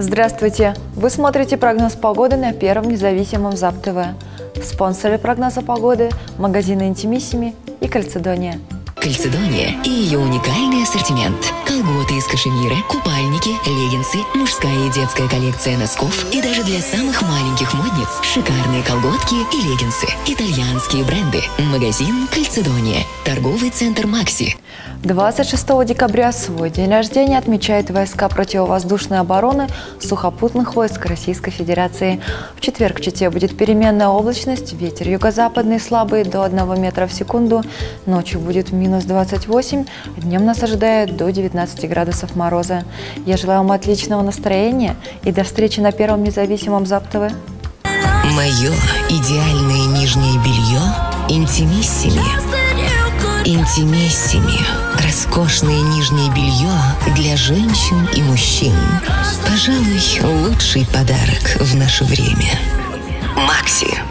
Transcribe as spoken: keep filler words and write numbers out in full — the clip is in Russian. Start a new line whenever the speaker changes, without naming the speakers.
Здравствуйте! Вы смотрите прогноз погоды на Первом независимом ЗАП-ТВ. Спонсоры прогноза погоды – магазины «Интимиссими» и «Кальцедония».
Кальцедония и ее уникальный ассортимент. Колготы из кашемира, купальники, леггинсы, мужская и детская коллекция носков и даже для самых маленьких модниц шикарные колготки и леггинсы. Итальянские бренды. Магазин Кальцедония. Торговый центр Макси.
двадцать шестого декабря свой день рождения отмечают войска противовоздушной обороны сухопутных войск Российской Федерации. В четверг в Чите будет переменная облачность, ветер юго-западный слабый до одного метра в секунду, ночью будет минус двадцать восемь, днем нас ожидает до девятнадцати градусов мороза. Я желаю вам отличного настроения и до встречи на Первом независимом ЗАП-ТВ.
Мое идеальное нижнее белье «Интимиссими». «Интимиссими» – роскошное нижнее белье для женщин и мужчин. Пожалуй, лучший подарок в наше время. Макси.